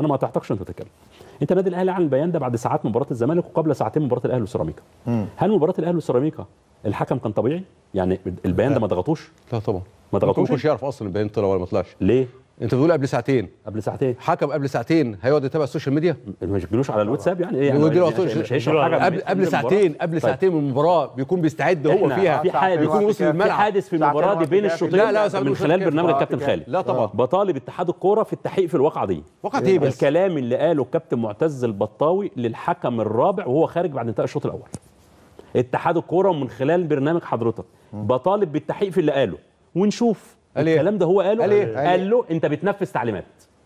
انا ما قطعتكش انت تتكلم. انت النادي الاهلي اعلن البيان ده بعد ساعات مباراه الزمالك وقبل ساعتين مباراه الاهلي والسيراميكا. هل مباراه الاهلي والسيراميكا الحكم كان طبيعي؟ يعني البيان ده ما ضغطوش؟ لا طبعا ما ضغطوش. ما كنتش يعرف اصلا البيان طلع ولا ما طلعش. ليه؟ انت بتقول قبل ساعتين. قبل ساعتين حكم قبل ساعتين هيقعد يتابع السوشيال ميديا؟ ما يجيلوش على الواتساب يعني ايه يعني؟ مش هيشرب حاجه قبل ساعتين. قبل ساعتين من المباراه بيكون بيستعد هو فيها. في حادث بيكون وصل الملعب. في حادث في المباراه دي بين الشوطين. لا من خلال برنامج الكابتن خالد. لا طبعا. بطالب اتحاد الكوره في التحقيق في الواقعه دي. واقعه ايه بس؟ الكلام اللي قاله الكابتن معتز البطاوي للحكم الرابع وهو خارج بعد انتهاء الشوط الاول. اتحاد الكوره من خلال برنامج حضرتك بطالب بالتحقيق في اللي قاله ونشوف الكلام ده هو قاله. قال له انت بتنفذ تعليمات.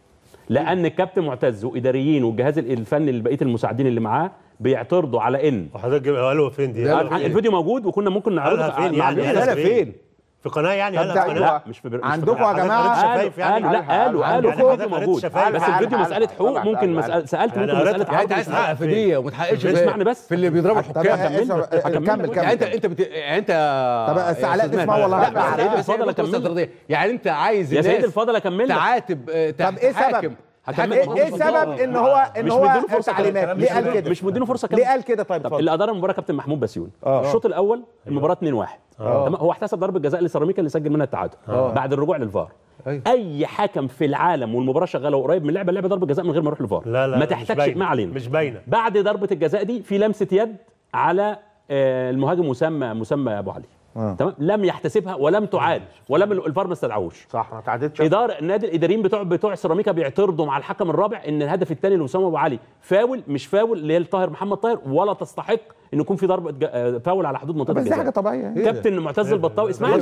لان الكابتن معتز واداريين والجهاز الفني اللي بقيه المساعدين اللي معاه بيعترضوا على ان وحضرتك قالوا فين دي؟ الفيديو موجود وكنا ممكن نعرضه فين يعني؟ فين؟ في قناه يعني؟ لا مش في عندكم يا جماعه. قالوا الفيديو موجود بس الفيديو مساله حقوق. ممكن سالت ممكن مساله يعني انت عايز تحقق في دي وما تحققش اسمعني بس في اللي بيضربوا الحكام. كمل يعني انت طب بس علاء تسمع والله. يا سيدي الفاضل اكمل. يعني انت عايز يا سيدي الفاضل اكمل تعاتب. طب ايه سبب؟ ايه السبب ان هو تعليمات؟ ليه قال كده؟ مش مدينه فرصه ليه قال كده؟ طيب اللي ادار المباراه كابتن محمود بسيوني. الشوط الاول المباراه 2-1 تمام. هو احتسب ضربه جزاء لسيراميكا اللي سجل منها التعادل بعد الرجوع للفار. اي حكم في العالم والمباراه شغاله وقريب من اللعبه ضربه جزاء من غير ما يروح للفار. ما تحتاجش. ما علينا. مش باينه. بعد ضربه الجزاء دي في لمسه يد على المهاجم مسمى ابو علي. تمام. لم يحتسبها ولم تعاد ولم الفار ما استدعوش. صح ما تعادتش. النادي الاداريين بتوع سيراميكا بيعترضوا مع الحكم الرابع ان الهدف الثاني لاسامه ابو علي فاول مش فاول اللي هي طاهر محمد طاهر ولا تستحق ان يكون في ضربه فاول على حدود منطقه الجزاء. بس دي حاجه طبيعيه. كابتن معتز البطاوي اسمعني.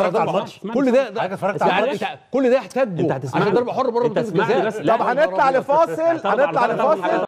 كل ده كل ده يحتاجه عشان ضربه حره بره منطقه الجزاء. طب هنطلع لفاصل.